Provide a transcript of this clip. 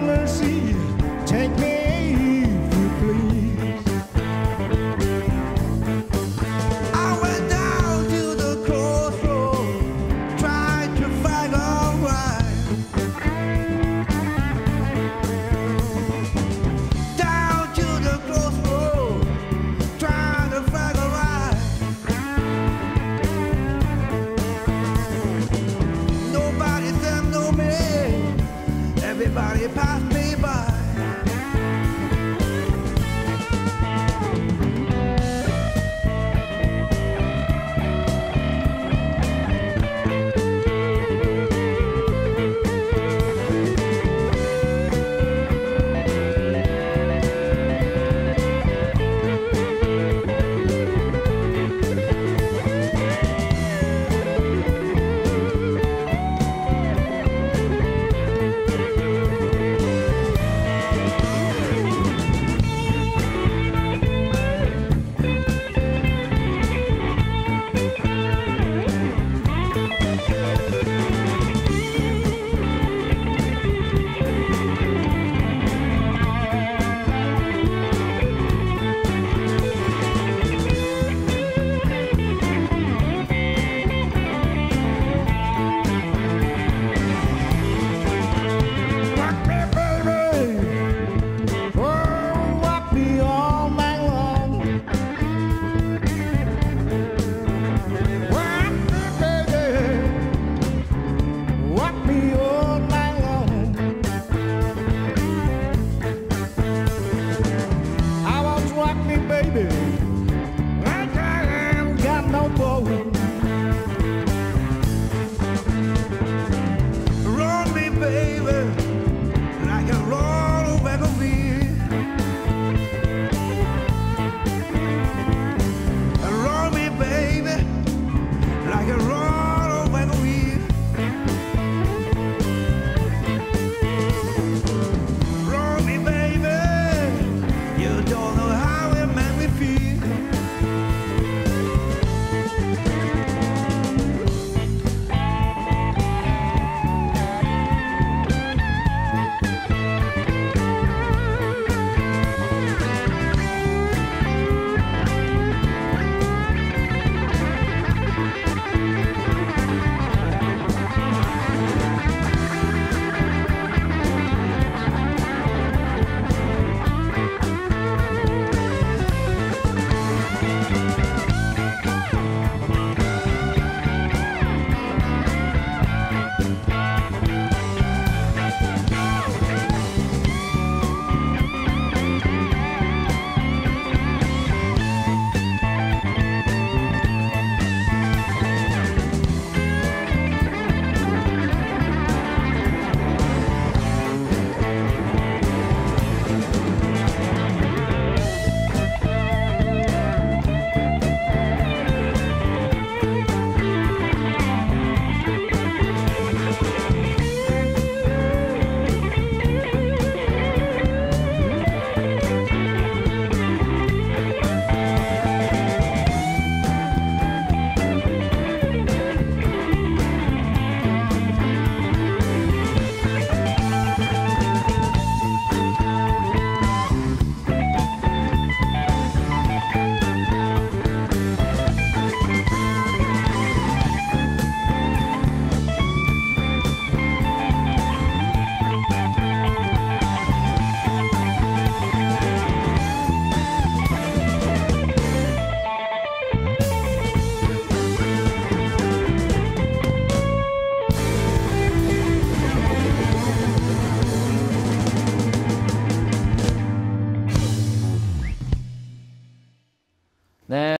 mercy, take me if you please. I went down to the crossroads, tried to find out right. Down to the crossroads, trying to find out right. Nobody said no me, everybody passed me by. Baby, like I ain't got no bone. Roll me, baby, like a roll back of me. Roll me, baby, like a roll back of me. Roll me, baby, you don't know how. 네.